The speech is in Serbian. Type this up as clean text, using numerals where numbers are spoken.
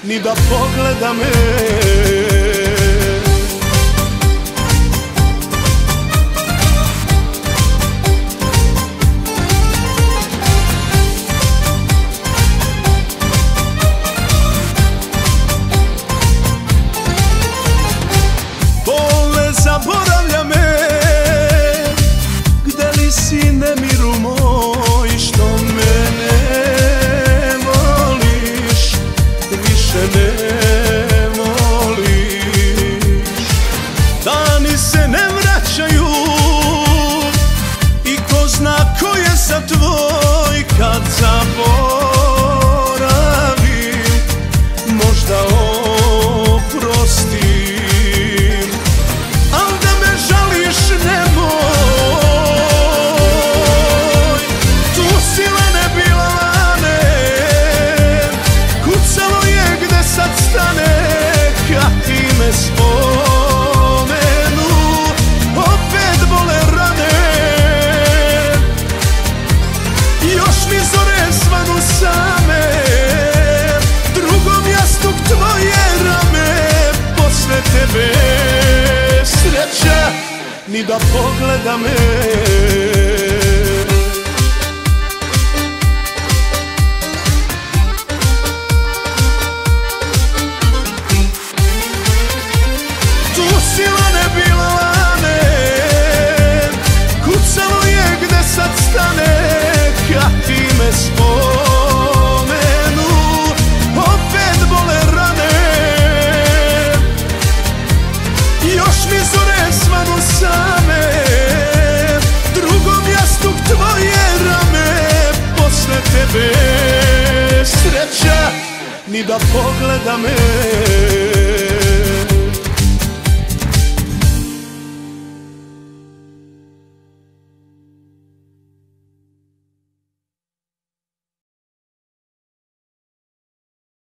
ni da pogleda me. Zaboravlja me, gde li si nemiru moj, što me ne voliš, više ne voliš. Dani se ne vraćaju i ko zna ko je sa tvoj, kad zaboravim, možda oprostim. Spomenu, opet bole rane, još mi zore svanu same, drugom jastuk tvoje rame, posle tebe sreća ni da pogleda me. Silane bila lane, kucalo je gde sad stane, kad ti me spomenu, opet bole rane, još mi zore svanu same, drugom jastuk tvoje rame, posle tebe sreća ni da pogleda me.